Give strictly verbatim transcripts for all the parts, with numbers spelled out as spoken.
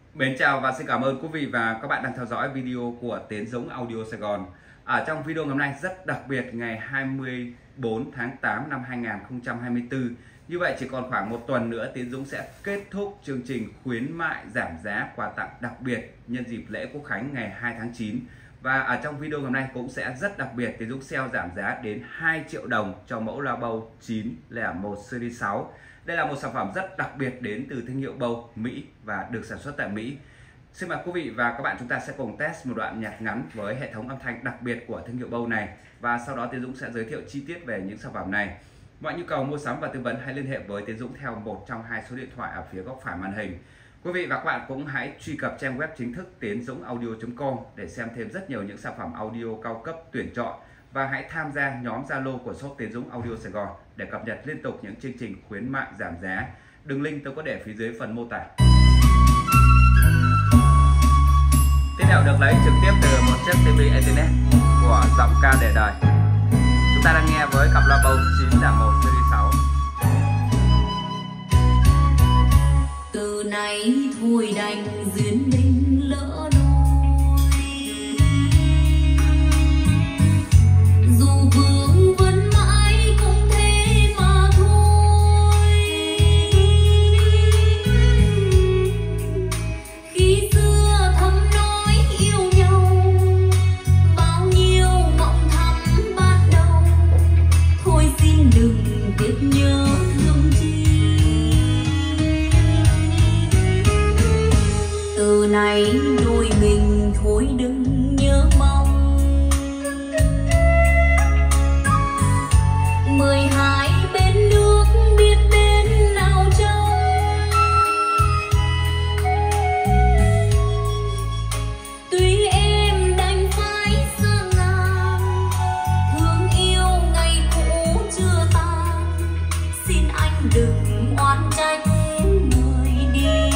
Mến chào và xin cảm ơn quý vị và các bạn đang theo dõi video của Tiến Dũng Audio Sài Gòn. Ở trong video ngày hôm nay rất đặc biệt, ngày hai mươi tư tháng tám năm hai nghìn không trăm hai mươi tư. Như vậy chỉ còn khoảng một tuần nữa Tiến Dũng sẽ kết thúc chương trình khuyến mại giảm giá quà tặng đặc biệt nhân dịp lễ Quốc khánh ngày hai tháng chín. Và ở trong video ngày hôm nay cũng sẽ rất đặc biệt, Tiến Dũng sale giảm giá đến hai triệu đồng cho mẫu loa bầu chín không một series sáu. Đây là một sản phẩm rất đặc biệt đến từ thương hiệu bầu Mỹ và được sản xuất tại Mỹ. Xin mời quý vị và các bạn chúng ta sẽ cùng test một đoạn nhạc ngắn với hệ thống âm thanh đặc biệt của thương hiệu bầu này. Và sau đó Tiến Dũng sẽ giới thiệu chi tiết về những sản phẩm này. Mọi nhu cầu mua sắm và tư vấn hãy liên hệ với Tiến Dũng theo một trong hai số điện thoại ở phía góc phải màn hình. Quý vị và các bạn cũng hãy truy cập trang web chính thức tiến dũng audio chấm com để xem thêm rất nhiều những sản phẩm audio cao cấp tuyển chọn. Và hãy tham gia nhóm Zalo của shop Tiến Dũng Audio Sài Gòn để cập nhật liên tục những chương trình khuyến mại giảm giá. Đường link tôi có để phía dưới phần mô tả. Tiếp theo được lấy trực tiếp từ một chiếc ti vi Ethernet của Giọng Ca Để Đời. Chúng ta đang nghe với cặp loa bầu chín không một series sáu. Từ nay thôi đành duyên mình lỡ đôi, dù vương vấn mãi cũng thế mà thôi. Khi xưa thầm nói yêu nhau, bao nhiêu mộng thắm ban đầu, thôi xin đừng tiếc nhớ thương chi. Từ nay đôi mình thôi đừng nhớ mong, mười hai bên nước biết bên nào trông. Tuy em đành phải xa ngàn, thương yêu ngày cũ chưa tan, xin anh đừng oán trách người đi.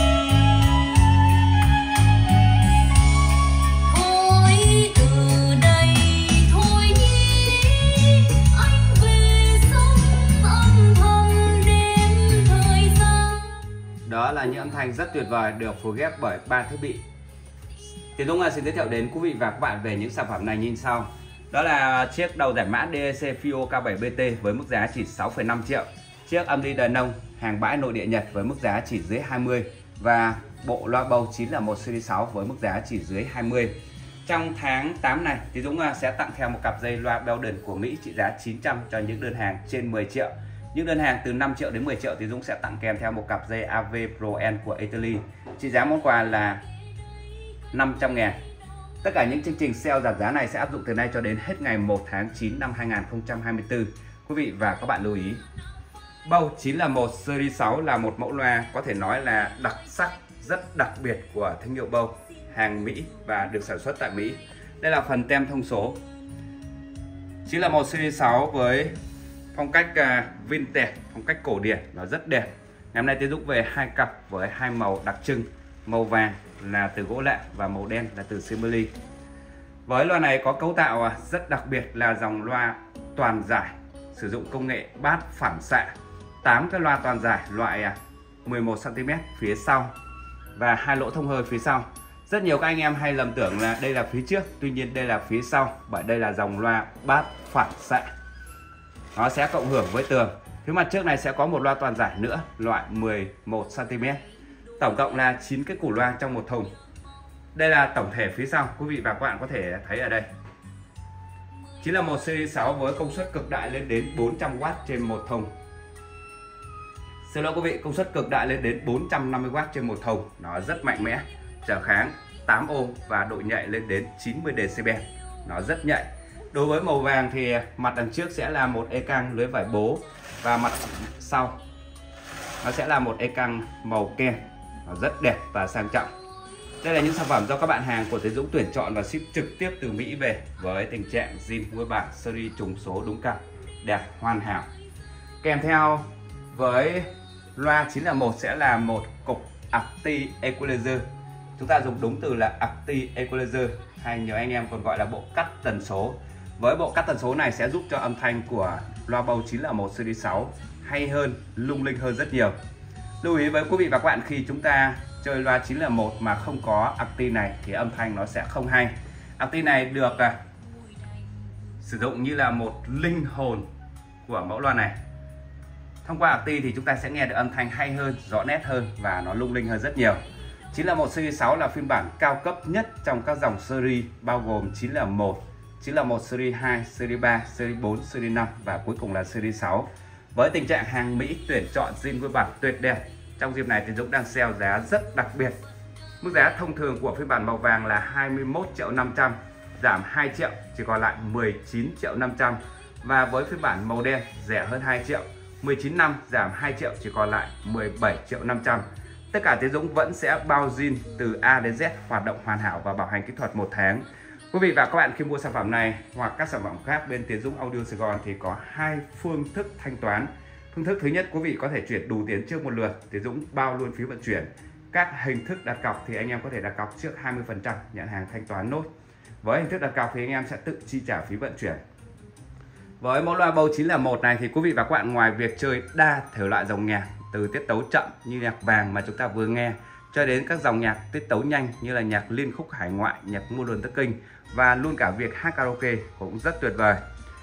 Đó là những âm thanh rất tuyệt vời được phối ghép bởi ba thiết bị. Tiến Dũng xin giới thiệu đến quý vị và các bạn về những sản phẩm này như sau. Đó là chiếc đầu giải mã đê e xê Fio K bảy B T với mức giá chỉ sáu phẩy năm triệu. Chiếc âm ly Denon hàng bãi nội địa Nhật với mức giá chỉ dưới hai mươi. Và bộ loa bầu chín không một series sáu với mức giá chỉ dưới hai mươi. Trong tháng tám này, Tiến Dũng sẽ tặng theo một cặp dây loa Belden của Mỹ trị giá chín trăm cho những đơn hàng trên mười triệu. Những đơn hàng từ năm triệu đến mười triệu thì Dũng sẽ tặng kèm theo một cặp dây a vê Pro N của Italy. Trị giá món quà là năm trăm ngàn. Tất cả những chương trình sale giảm giá này sẽ áp dụng từ nay cho đến hết ngày một tháng chín năm hai nghìn không trăm hai mươi tư. Quý vị và các bạn lưu ý. Bầu chín không một series sáu là một mẫu loa có thể nói là đặc sắc, rất đặc biệt của thương hiệu bầu hàng Mỹ và được sản xuất tại Mỹ. Đây là phần tem thông số. chín không một series sáu với phong cách uh, vintage, phong cách cổ điển, nó rất đẹp. Ngày hôm nay Tiến Dũng về hai cặp với hai màu đặc trưng, màu vàng là từ gỗ lạ và màu đen là từ simili. Với loa này có cấu tạo uh, rất đặc biệt là dòng loa toàn giải, sử dụng công nghệ bát phản xạ, tám cái loa toàn giải loại uh, mười một xăng ti mét phía sau và hai lỗ thông hơi phía sau. Rất nhiều các anh em hay lầm tưởng là đây là phía trước, tuy nhiên đây là phía sau, bởi đây là dòng loa bát phản xạ. Nó sẽ cộng hưởng với tường. Phía mặt trước này sẽ có một loa toàn giải nữa, loại mười một xăng ti mét. Tổng cộng là chín cái củ loa trong một thùng. Đây là tổng thể phía sau, quý vị và các bạn có thể thấy ở đây. chín không một series sáu với công suất cực đại lên đến bốn trăm oát trên một thùng. Xin lỗi quý vị, công suất cực đại lên đến bốn trăm năm mươi oát trên một thùng. Nó rất mạnh mẽ, trở kháng tám ôm và độ nhạy lên đến chín mươi đê xê bel. Nó rất nhạy. Đối với màu vàng thì mặt đằng trước sẽ là một e căng lưới vải bố và mặt sau nó sẽ là một e căng màu kem. Nó rất đẹp và sang trọng. Đây là những sản phẩm do các bạn hàng của Tiến Dũng tuyển chọn và ship trực tiếp từ Mỹ về với tình trạng zin nguyên bản, series trùng số đúng cặp, đẹp hoàn hảo. Kèm theo với loa chín không một sẽ là một cục Active Equalizer. Chúng ta dùng đúng từ là Active Equalizer, hay nhiều anh em còn gọi là bộ cắt tần số. Với bộ cắt tần số này sẽ giúp cho âm thanh của loa bầu chín không một series sáu hay hơn, lung linh hơn rất nhiều. Lưu ý với quý vị và các bạn, khi chúng ta chơi loa chín không một mà không có actin này thì âm thanh nó sẽ không hay. Actin này được à, sử dụng như là một linh hồn của mẫu loa này. Thông qua actin thì chúng ta sẽ nghe được âm thanh hay hơn, rõ nét hơn và nó lung linh hơn rất nhiều. chín không một Series sáu là phiên bản cao cấp nhất trong các dòng series bao gồm chín không một, chín không một Series hai, Series ba, Series bốn, Series năm và cuối cùng là Series sáu. Với tình trạng hàng Mỹ tuyển chọn zin nguyên bản tuyệt đẹp, trong dịp này Tiến Dũng đang sale giá rất đặc biệt. Mức giá thông thường của phiên bản màu vàng là hai mươi mốt triệu năm trăm, giảm hai triệu chỉ còn lại mười chín triệu năm trăm. Và với phiên bản màu đen rẻ hơn hai triệu, mười chín năm giảm hai triệu chỉ còn lại mười bảy triệu năm trăm. Tất cả Tiến Dũng vẫn sẽ bao zin từ A đến Z, hoạt động hoàn hảo và bảo hành kỹ thuật một tháng. Quý vị và các bạn khi mua sản phẩm này hoặc các sản phẩm khác bên Tiến Dũng Audio Sài Gòn thì có hai phương thức thanh toán. Phương thức thứ nhất, quý vị có thể chuyển đủ tiền trước một lượt, Tiến Dũng bao luôn phí vận chuyển. Các hình thức đặt cọc thì anh em có thể đặt cọc trước hai mươi phần trăm, nhận hàng thanh toán nốt. Với hình thức đặt cọc thì anh em sẽ tự chi trả phí vận chuyển. Với mẫu loa Bose chín không một này thì quý vị và các bạn ngoài việc chơi đa thể loại dòng nhạc từ tiết tấu chậm như nhạc vàng mà chúng ta vừa nghe cho đến các dòng nhạc tiết tấu nhanh như là nhạc liên khúc hải ngoại, nhạc modern talking và luôn cả việc hát karaoke cũng rất tuyệt vời.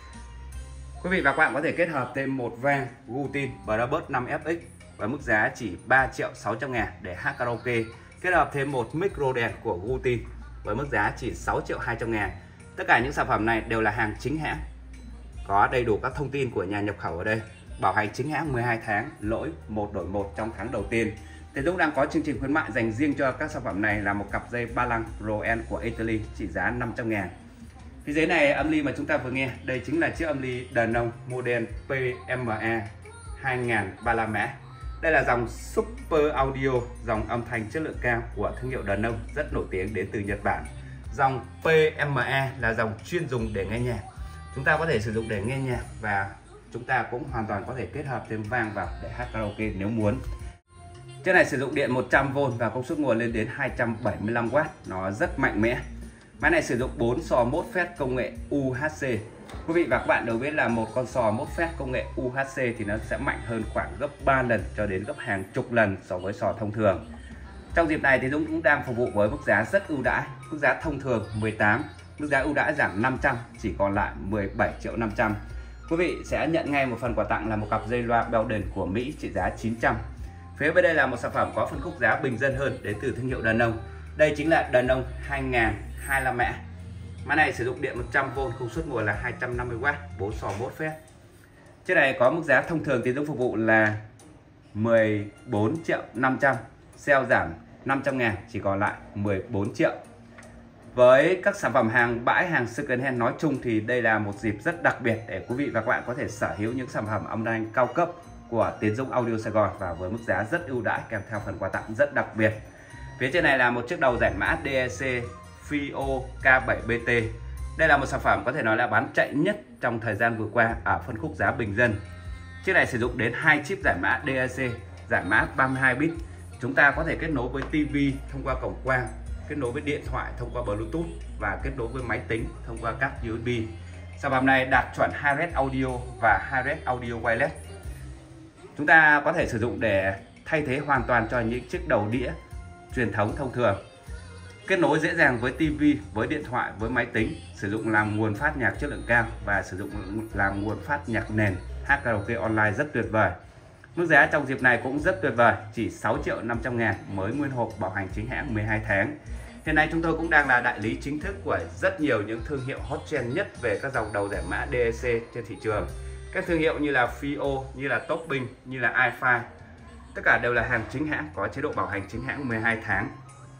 Quý vị và các bạn có thể kết hợp thêm một vang Gutin Brabus năm F X với mức giá chỉ ba triệu sáu trăm ngàn để hát karaoke, kết hợp thêm một micro đèn của Gutin với mức giá chỉ sáu triệu hai trăm ngàn. Tất cả những sản phẩm này đều là hàng chính hãng, có đầy đủ các thông tin của nhà nhập khẩu ở đây, bảo hành chính hãng mười hai tháng, lỗi một đổi một trong tháng đầu tiên. Tiến Dũng đang có chương trình khuyến mại dành riêng cho các sản phẩm này là một cặp dây ba lăng Pro N của Italy trị giá năm trăm ngàn. Phía dưới này âm ly mà chúng ta vừa nghe, đây chính là chiếc âm ly Denon model P M A hai nghìn ba mươi lăm mã. Đây là dòng Super Audio, dòng âm thanh chất lượng cao của thương hiệu Denon rất nổi tiếng đến từ Nhật Bản. Dòng P M A là dòng chuyên dùng để nghe nhạc. Chúng ta có thể sử dụng để nghe nhạc và chúng ta cũng hoàn toàn có thể kết hợp thêm vang vào để hát karaoke nếu muốn. Chiếc này sử dụng điện một trăm vôn và công suất nguồn lên đến hai trăm bảy mươi lăm oát, nó rất mạnh mẽ. Máy này sử dụng bốn sò mốt phét công nghệ U H C. Quý vị và các bạn đều biết là một con sò mốt phét công nghệ U H C thì nó sẽ mạnh hơn khoảng gấp ba lần cho đến gấp hàng chục lần so với sò thông thường. Trong dịp này thì Dũng cũng đang phục vụ với mức giá rất ưu đãi, mức giá thông thường mười tám, mức giá ưu đãi giảm năm trăm chỉ còn lại mười bảy triệu năm trăm. Quý vị sẽ nhận ngay một phần quà tặng là một cặp dây loa Belden của Mỹ trị giá chín trăm. Phía bên đây là một sản phẩm có phân khúc giá bình dân hơn đến từ thương hiệu Denon. Đây chính là Denon hai nghìn hai mươi lăm mã. Máy này sử dụng điện một trăm vôn, công suất nguồn là hai trăm năm mươi oát, bốn sò mốt phét. Chiếc này có mức giá thông thường Tiến Dũng phục vụ là mười bốn triệu năm trăm, sale giảm năm trăm ngàn chỉ còn lại mười bốn triệu. Với các sản phẩm hàng bãi, hàng second hand nói chung thì đây là một dịp rất đặc biệt để quý vị và các bạn có thể sở hữu những sản phẩm âm thanh cao cấp của Tiến Dũng Audio Sài Gòn và với mức giá rất ưu đãi kèm theo phần quà tặng rất đặc biệt. Phía trên này là một chiếc đầu giải mã D E C Fio K bảy B T. Đây là một sản phẩm có thể nói là bán chạy nhất trong thời gian vừa qua ở phân khúc giá bình dân. Chiếc này sử dụng đến hai chip giải mã D E C, giải mã ba mươi hai bit. Chúng ta có thể kết nối với ti vi thông qua cổng quang, kết nối với điện thoại thông qua Bluetooth và kết nối với máy tính thông qua các U S B. Sản phẩm này đạt chuẩn hai red audio và hai red audio wireless. Chúng ta có thể sử dụng để thay thế hoàn toàn cho những chiếc đầu đĩa truyền thống thông thường. Kết nối dễ dàng với ti vi, với điện thoại, với máy tính, sử dụng làm nguồn phát nhạc chất lượng cao và sử dụng làm nguồn phát nhạc nền, hát karaoke online rất tuyệt vời. Mức giá trong dịp này cũng rất tuyệt vời, chỉ sáu triệu năm trăm ngàn, mới nguyên hộp, bảo hành chính hãng mười hai tháng. Hiện nay chúng tôi cũng đang là đại lý chính thức của rất nhiều những thương hiệu hot trend nhất về các dòng đầu giải mã D E C trên thị trường. Các thương hiệu như là Fio, như là Topping, như là iFi, tất cả đều là hàng chính hãng có chế độ bảo hành chính hãng mười hai tháng.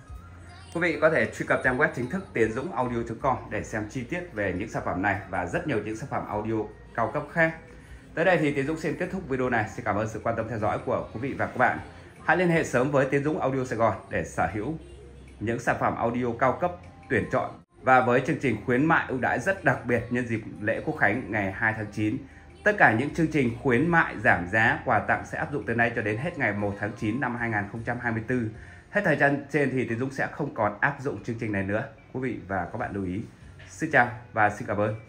Quý vị có thể truy cập trang web chính thức tiến dũng audio chấm com để xem chi tiết về những sản phẩm này và rất nhiều những sản phẩm audio cao cấp khác. Tới đây thì Tiến Dũng xin kết thúc video này. Xin cảm ơn sự quan tâm theo dõi của quý vị và các bạn. Hãy liên hệ sớm với Tiến Dũng Audio Sài Gòn để sở hữu những sản phẩm audio cao cấp tuyển chọn và với chương trình khuyến mại ưu đãi rất đặc biệt nhân dịp lễ Quốc khánh ngày hai tháng chín. Tất cả những chương trình khuyến mại giảm giá, quà tặng sẽ áp dụng từ nay cho đến hết ngày một tháng chín năm hai nghìn không trăm hai mươi tư. Hết thời gian trên thì Tiến Dũng sẽ không còn áp dụng chương trình này nữa. Quý vị và các bạn lưu ý. Xin chào và xin cảm ơn.